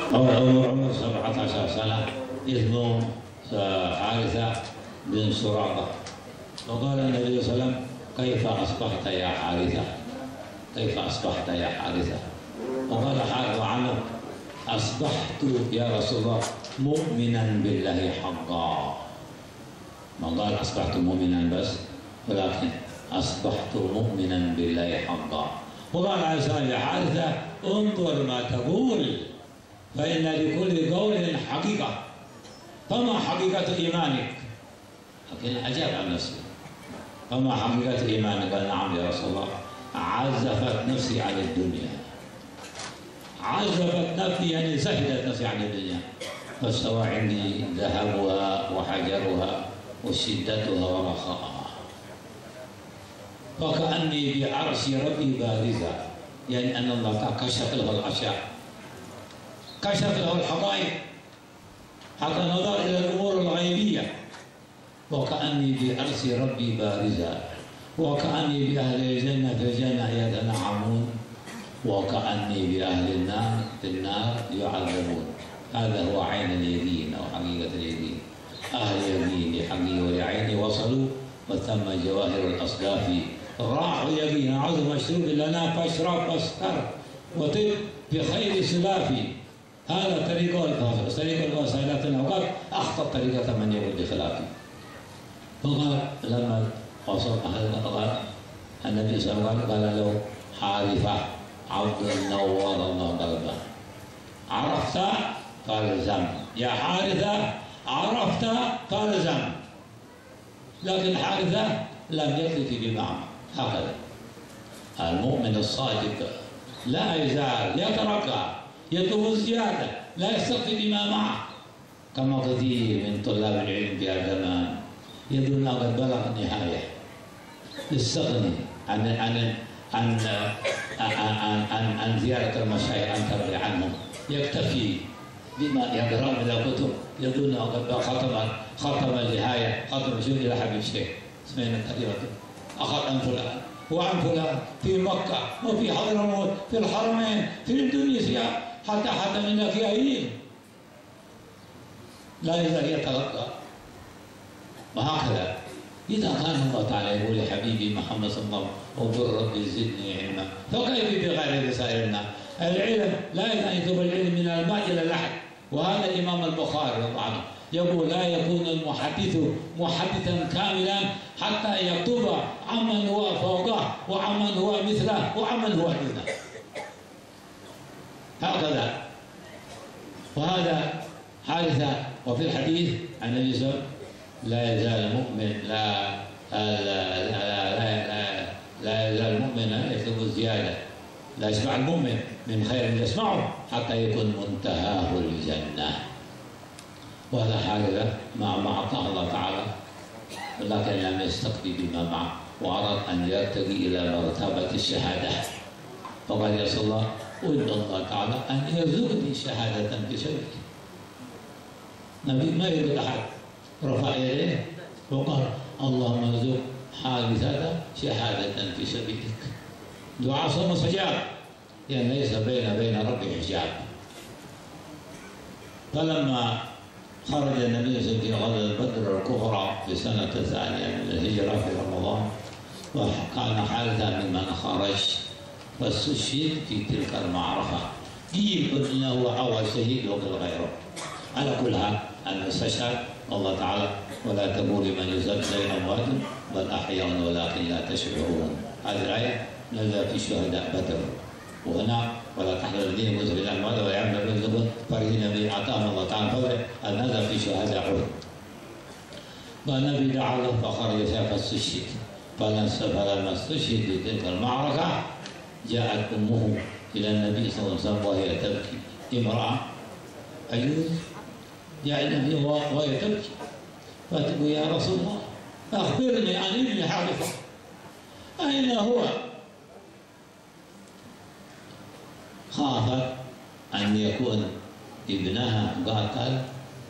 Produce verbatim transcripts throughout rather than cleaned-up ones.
عمر عمر سبعة عشر سنة، اسمه حارثة بن سراقة. وقال النبي صلى الله عليه وسلم: كيف أصبحت يا حارثة؟ كيف أصبحت يا حارثة؟ وقال حارثة عنه: أصبحت يا رسول الله مؤمنا بالله حقا. ما قال أصبحت مؤمنا بس، ولكن أصبحت مؤمنا بالله حقا. وقال عليه السلام: يا حارثة انظر ما تقول، فإن لكل قول حقيقة، فما حقيقة إيمانك؟ لكن أجاب عن نفسه: فما حقيقة إيمانك؟ قال: نعم يا رسول الله، عزفت نفسي عن الدنيا. عزفت نفسي يعني زهدت نفسي عن الدنيا، فاستوى عندي ذهبها وحجرها وشدتها ورخاءها، وكأني بعرش ربي بارزة، يعني أن الله كشف له الأشياء، كشف له الحقائق حتى نظر إلى الأمور الغيبية. وكأني بعرش ربي بارزة، وكأني بأهل الجنة في الجنة يتنعمون، وكأني بأهل النار في النار يعذبون. هذا هو عين اليقين أو حقيقة اليقين. أهل اليقين لحقي ولعيني وصلوا، وثم جواهر الأصداف راحوا يقين. عظم مشروب لنا فاشرب واسكر وطب بخير سلافي. هذا طريق الفاصل، طريق الوسائلات، وقد أخطأ طريقة من يقول بخلافي. فقال لما وصل قال النبي صلى الله عليه وسلم: قال له حارثة عبد نور الله قلبه، عرفت؟ قال: زم. يا حارثة عرفت؟ قال: زم. لكن حارثة لم يثبت بمعنى. هكذا المؤمن الصادق لا يزال يترقى، يطلب الزيادة، لا يستخفي بما معه، كما كثير من طلاب العلم في هذا الزمان يظن قد بلغ النهاية، يستغني عن عن عن عن عن, عن زيارة المشايخ، أن ترضي عنهم، يكتفي بما يقرأ من الكتب، يظن قد ختم ختم النهاية، ختم شو إلى حبيب الشيخ سمعنا كثيرا أخذ عن فلان وعن فلان في مكة وفي حضرموت في الحرمين في إندونيسيا، حتى حتى من الأكيايين لا يزال يتلقى. وهكذا إذا كان الله تعالى يقول: يا حبيبي محمد صلى الله عليه وسلم وقل ربي زدني علما، فكيف بغير رسائلنا؟ العلم لا يطلب العلم من الماء إلى اللحد. وهذا الإمام البخاري رضي الله عنه يقول: لا يكون المحدث محدثا كاملا حتى يكتب عمن هو فوقه وعمن هو مثله وعمن هو دونه. هكذا. وهذا حارثة. وفي الحديث عن النبي صلى الله عليه وسلم: لا يزال المؤمن لا لا لا لا, لا, لا يزال المؤمن يطلب الزيادة، لا يشبع المؤمن من خير يسمعه حتى يكون منتهاه الجنة. وهذا حارثة مع ما أعطاه الله تعالى، ولكن لم يستقبل بما معه، وأراد أن يرتقي إلى مرتبة الشهادة. فقال: يا رسول الله أدعو الله تعالى أن يرزقني شهادة في سبيلك. النبي ما يريد أحد، رفع يديه وقال: اللهم ارزق حارثة شهادة في سبيلك. دعاء صوم مستجاب، يعني ليس بين بين ربي حجاب. فلما خرج النبي صلى الله عليه وسلم في غزوة بدر الكبرى في السنة الثانية من الهجرة في رمضان، وكان حارثة ممن خرج واستشهد في تلك المعركة. قيل انه اول شهيد وقيل غيره. على كل حال ان استشهد الله تعالى: ولا تقول لمن يزال زي اموات بل احياء ولكن لا تشعرون. هذه الايه نزلت في شهداء بدر. وهنا: ولا تحزن الذين يموتون في الاموات ولا يعملون بالزبون فرحين بما اتاهم الله تعالى فضله. هذا نزل في شهداء احد. فالنبي دعا له فخرج فاستشهد. فلما استشهد في تلك المعركه جاءت امه الى النبي صلى الله عليه وسلم وهي تبكي. امراه عجوز جاء النبي وهي تبكي، فتقول: يا رسول الله اخبرني عن ابن حارثة، اين هو؟ خافت ان يكون ابنها قاتل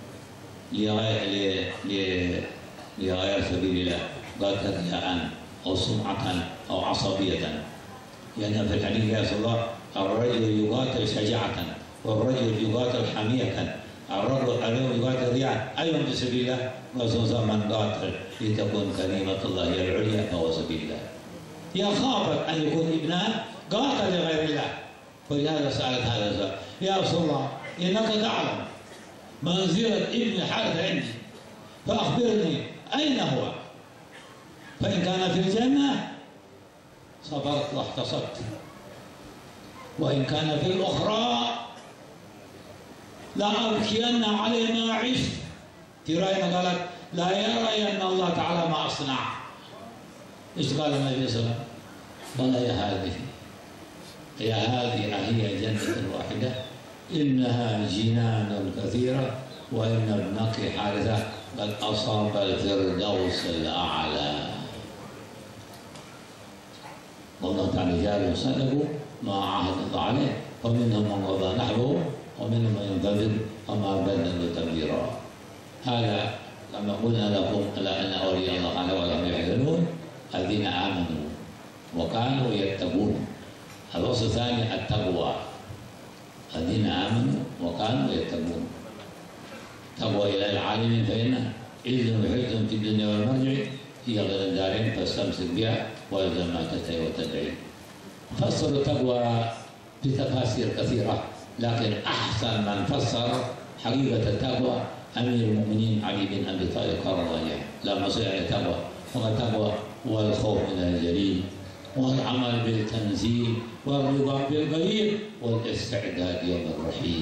لغير لغير سبيل الله، قاتل رياء او سمعة او عصبية. لأن في الحديث: يا رسول الله الرجل يقاتل شجاعة والرجل يقاتل حمية، الرجل اليوم يقاتل رياء، أيضا في سبيل الله، وسوف من قاتل لتكون كلمة الله هي العليا فهو سبيل الله. يخاف أن يكون ابنه قاتل لغير الله، ولهذا سألت هذا السؤال: يا رسول الله إنك تعلم منزلة ابن حارث عندي، فأخبرني أين هو؟ فإن كان في الجنة صبرت واحتصبت، وإن كان في الأخرى لأبكين عليه ما عشت. في رواية قالت: لا يرى أن الله تعالى ما أصنع. إيش قال النبي صلى الله عليه وسلم؟ قال: يا هذه يا هذه أهي جنة واحدة إنها جنان كثيرة، وإن ابنك حارثة قد أصاب الفردوس الأعلى. والله تعالى جعل صدقوا ما عاهد الله عليه، ومنهم من قضى نحبه ومنهم من ينتظر وما بدلوا تبديرا. هذا لما قلنا لكم ألا أن أولياء الله تعالى ولم يحزنون الذين آمنوا وكانوا يتقون. الوصف الثاني التقوى، الذين آمنوا وكانوا يتقون. تقوى إلى العالمين فإن إذن وحزن في الدنيا والمرجع هي غير الدارين، فاستمسك بها والزم ما تستحي وتدعي. فسروا التقوى بتفاسير كثيرة، لكن أحسن من فسر حقيقة التقوى أمير المؤمنين علي بن أبي طالب قال الله عنه لما سئل التقوى فقال: التقوى هو الخوف من الجليل، والعمل بالتنزيل، والرضا بالقليل، والاستعداد يوم الرحيل.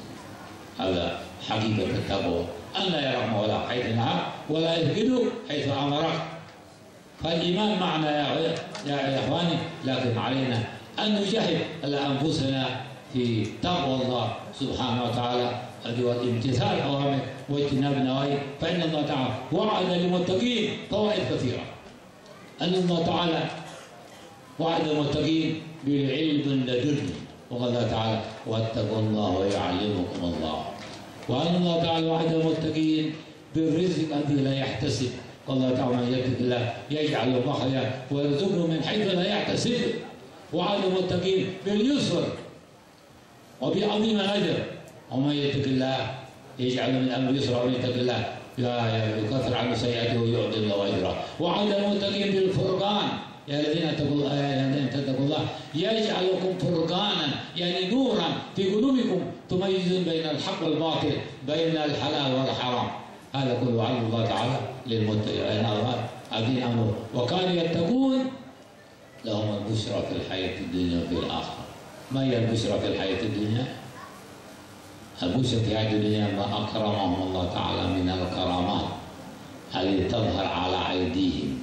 هذا حقيقة التقوى، أن لا يرى مولاه حيث نهى ولا يفقده حيث أمره. فالإيمان معنا يا يا إخواني، لكن علينا أن نجاهد على أنفسنا في تقوى الله سبحانه وتعالى، هذه امتثال أوامره واجتناب النواهي. فإن الله تعالى وعد للمتقين فوائد كثيرة. أن الله تعالى وعد المتقين بالعلم لدني، وقال الله تعالى: واتقوا الله ويعلمكم الله. وأن الله تعالى وعد المتقين بالرزق الذي لا يحتسب، قال الله تعالى: من يتق الله يجعل له مخرجا ويرزقه من حيث لا يحتسب. وعد المتقين باليسر وبعظيم الأجر، ومن يتق الله يجعل من أمره يسرا، ومن يتق الله يكفر عنه سيئاته ويعطي الله أجره. وعد المتقين بالفرقان: يا الذين اتقوا اتقوا الله يجعل لكم فرقانا، يعني نورا في قلوبكم تميزون بين الحق والباطل، بين الحلال والحرام. هذا كله وعد الله تعالى للمتقين الذين امنوا وكانوا يتقون لهم البشرى في الحياه الدنيا وفي الاخره. ما هي البشرى في الحياه الدنيا؟ البشرى في الحياه الدنيا ما اكرمهم الله تعالى من الكرامات التي تظهر على ايديهم.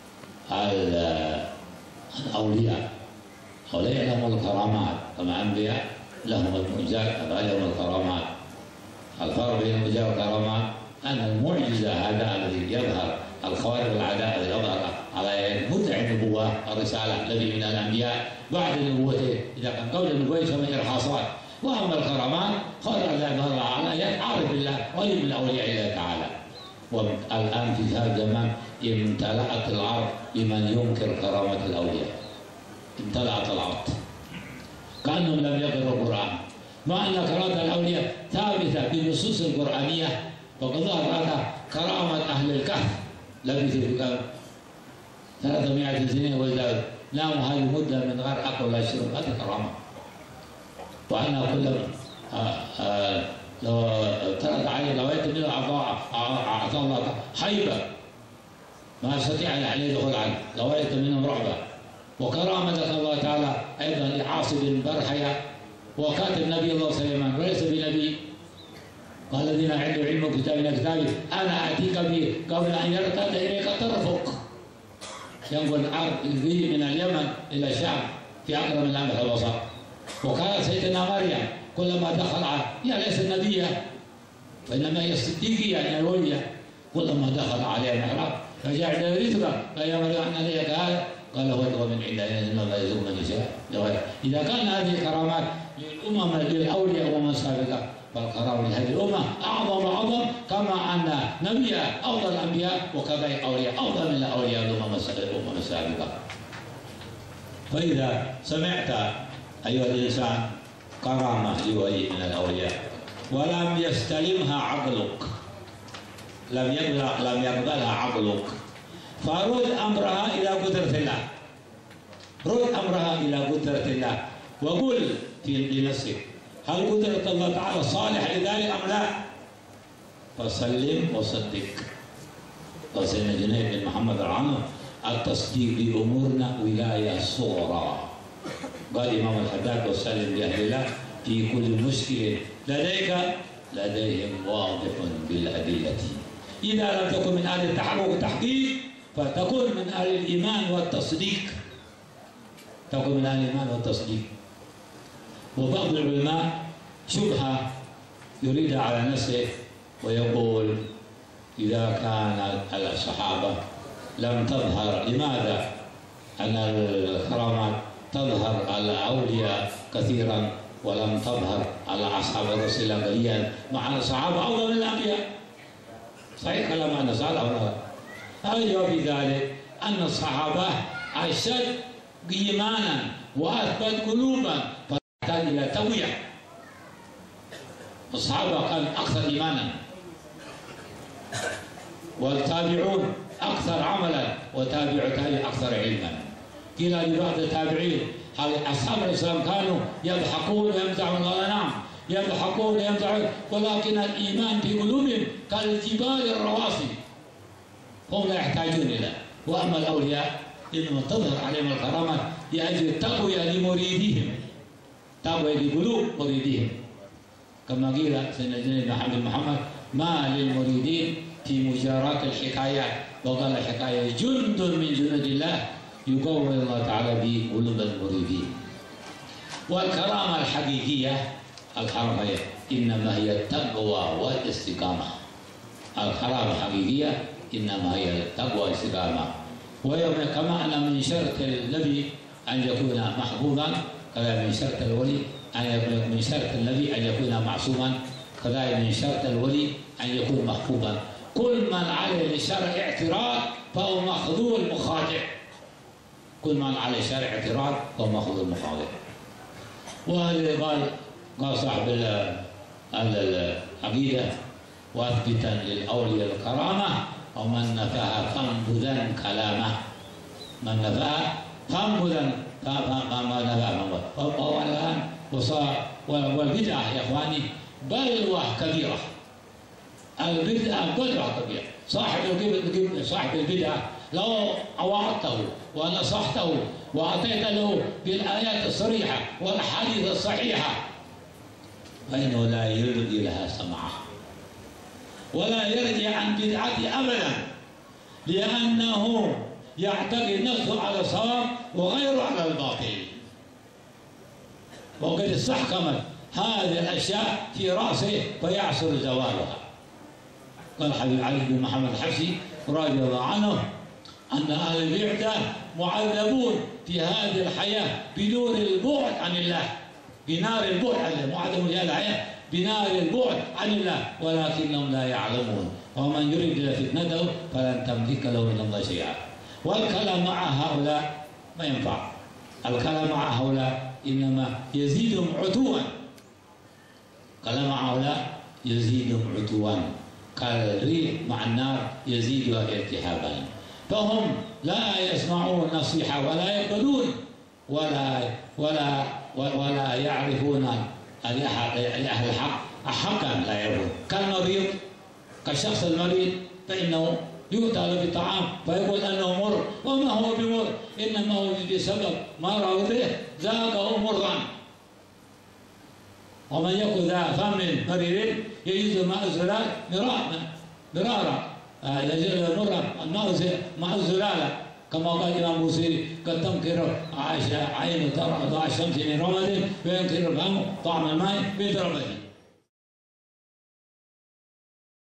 الأولياء هؤلاء لهم الكرامات، كما أنبياء لهم المعجزات لهم الكرامات. الفرق بين المعجزة والكرامات أن المعجزة هذا الذي يظهر الخوارق العادات الذي يظهر على مدعي النبوة الرسالة الذي من الأنبياء بعد نبوته، إذا كان قبل النبوة يسمى إرهاصات. وأما الكرامات خارق الذي يظهر على عارف بالله ولي من أولياء الله تعالى. والآن في هذا الزمان امتلأت الأرض لمن ينكر كرامة الأولياء، امتلأت الأرض كأنهم لم يقرأوا القرآن، مع أن كرامة الأولياء ثابتة بالنصوص القرآنية. وقد ظهر هذا كرامة أهل الكهف لبثوا في الكهف ثلاثمائة سنين وازدادوا، ناموا هذه المدة من غير أكل ولا شرب، هذه كرامة. وأنا كلما لو ترك عليه لو يتم أعطاه الله حيبة ما يستطيع أن يدخل عنه، لو يتم منه رعبة. وكرامة الله تعالى أيضا لعاصم بن برحية وكاتب نبي الله سليمان وليس بنبي، قال: الذين عنده علم كتابنا كتابي أنا آتيك به قبل أن يرتد إليك طرفك. ينقل الأرض من اليمن إلى الشام في أقرب من لمح البصر. وكانت سيدنا مريم كلما دخل على هي ليست نبية وإنما هي الصديقية يعني الولية، كلما دخل عليها المحراب فجعل رزقا قال: يا مريم أن لك هذا؟ قال: هو من عند إن الله يرزق من يشاء بغير. إذا كان هذه كرامات للأمم للأولياء ومن سابقة، فالكرامة لهذه الأمة أعظم أعظم، كما أن نبيها أفضل الأنبياء وكذلك أولياء أفضل من الأولياء الأمم السابقة. فإذا سمعت أيها الإنسان كرامة لولي من الأولياء ولم يستلمها عقلك، لم يقبل لم يقبلها عقلك، فرد أمرها إلى قدرة الله، رد أمرها إلى قدرة الله، وقل في لنفسك هل قدرة الله تعالى صالح لذلك أم لا؟ فسلم وصدق. وسيدنا جنيد بن محمد العمر التصديق بأمورنا ولاية صغرى. قال إمام الحداد وسلم لأهل الله في كل مشكل لديك لديهم واضح بالأدلة. إذا لم تكن من أهل التحقق والتحقيق فتكن من أهل الإيمان والتصديق. تكن من أهل الإيمان والتصديق. وبعض العلماء شبهة يريدها على نفسه ويقول إذا كان الصحابة لم تظهر، لماذا أن الكرامات تظهر على الأولياء كثيرا ولم تظهر على أصحاب الرسول الله قليلا، مع أن الصحابة أفضل من الأنبياء؟ صحيح كلام أن الصحابة أفضل. الجواب في ذلك أن الصحابة أشد إيمانا وأثبت قلوبا فاحتاج إلى تقوية. الصحابة كانوا أكثر إيمانا، والتابعون أكثر عملا، وتابع تابع أكثر علما. قيل لبعض التابعين هل أصحاب الإسلام كانوا يضحكون ويمزحون؟ قال نعم يضحكون ويمزحون، ولكن الإيمان في قلوبهم كالجبال الرواسي هم لا يحتاجون إلى. وأما الأولياء إنما تظهر عليهم الكرامات لأجل التقوية لمريديهم، تقوية لقلوب مريديهم. كما قيل سيدنا جنيد بن محمد ما للمريدين في مجاراة الحكايات، وقال الحكاية جند من جنود الله يقوي الله تعالى به قلوب المريدين. والكرامة الحقيقية الكرامة إنما هي التقوى والاستقامة. الكرامة الحقيقية إنما هي التقوى والاستقامة. ويوم كما أن من شرط النبي أن يكون محبوبا، كذا من شرط الولي أن يكون من شرط النبي أن يكون معصوما، كذا من شرط الولي أن يكون محبوبا. كل من عليه للشرع اعتراض فهو مخذول مخادع. كل من عليه الشرع اعتراض فهو مخذول مخادع. وهذا قال قال صاحب العقيدة واثبتا للأولياء الكرامة ومن نفاها فانبذا كلامه. من نفاها فانبذا فما نفاها فهو الآن وصار. والبدعة يا إخواني بلوى كبيرة. البدعة بلوى كبيرة. صاحب صاحب البدعة لو وعظته ونصحته وأعطيت له بالآيات الصريحة والأحاديث الصحيحة فإنه لا يلقي لها سمعه ولا يرجع عن بدعته أبدا، لأنه يعتقد نفسه على الصواب وغيره على الباطل. وقد استحكمت هذه الأشياء في رأسه فيعسر زوالها. قال حبيب علي بن محمد الحبشي رضي الله عنه أن أهل البدع معذبون في هذه الحياة بنور البعد عن الله، بنار البعد عن الله، معذبون في هذه الحياة بنار البعد عن الله ولكنهم لا يعلمون. ومن يريد فتنته فلن تملك له من الله شيئا. والكلام مع هؤلاء ما ينفع. الكلام مع هؤلاء إنما يزيدهم عتوا. الكلام مع هؤلاء يزيدهم عتوا كالريح مع النار يزيدها التهابا. فهم لا يسمعون نصيحة ولا يقبلون ولا ولا ولا يعرفون لأهل الحق حقا، لا يعرفون. كالمريض، كالشخص المريض فإنه يؤتى له بطعام فيقول أنه مر، وما هو بمر، إنما هو بسبب مرضه ذاقه مرا. ومن يكن ذا فم مريض يجد ماء الزلال مرارا، يجد مرا الماء مع الزلالة، كما قال الإمام البوصيري قد تنكر عين ترى ضاع الشمس من رمد وينكر الفم طعم الماء بدربه.